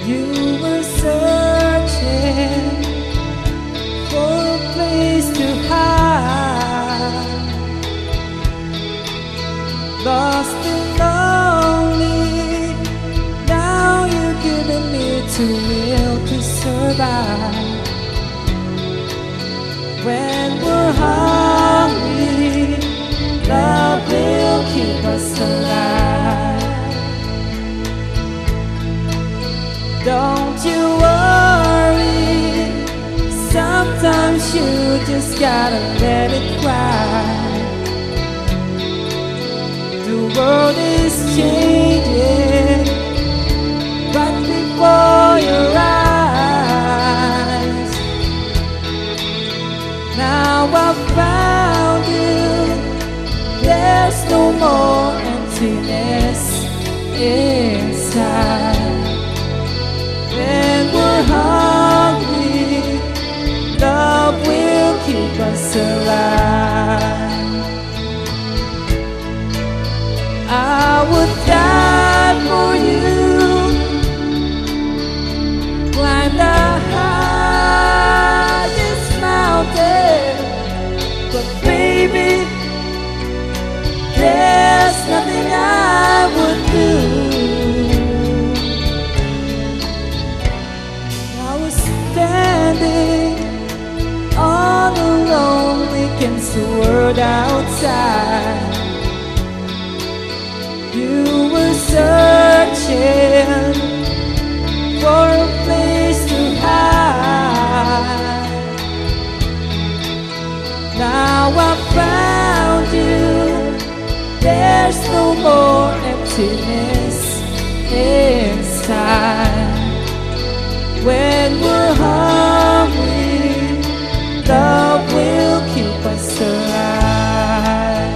You were searching for a place to hide, lost and lonely. Now you're giving me too real to survive. When we're hungry, love will keep us alive. Don't you worry, sometimes you just gotta let it cry. The world is changing right before your eyes. Now I found you, there's no more emptiness inside. When we're hungry, love will keep us alive. I would die for you, climb the highest mountain, but baby, there's nothing I would do. I was standing all alone against the world outside. You were searching for a place to hide. Now I found you, there's no more emptiness inside. When we're hungry, love will keep us alive.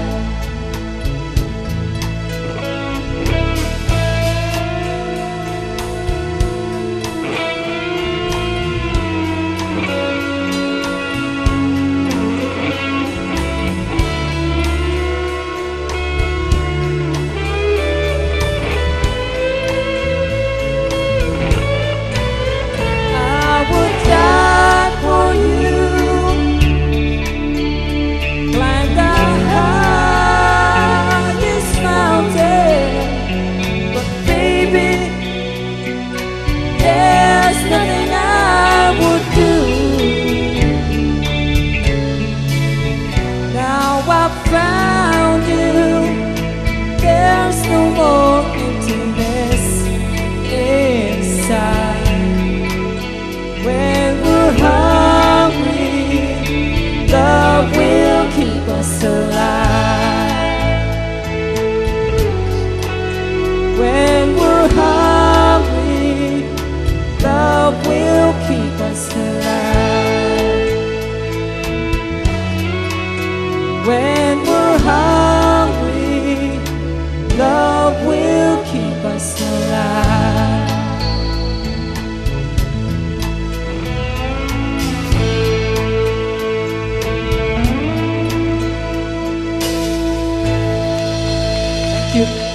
Found you, there's no more emptiness inside. When we're hungry, love will keep us alive. When we're hungry, love will keep us alive. When we're hungry, love will keep us alive. Thank you.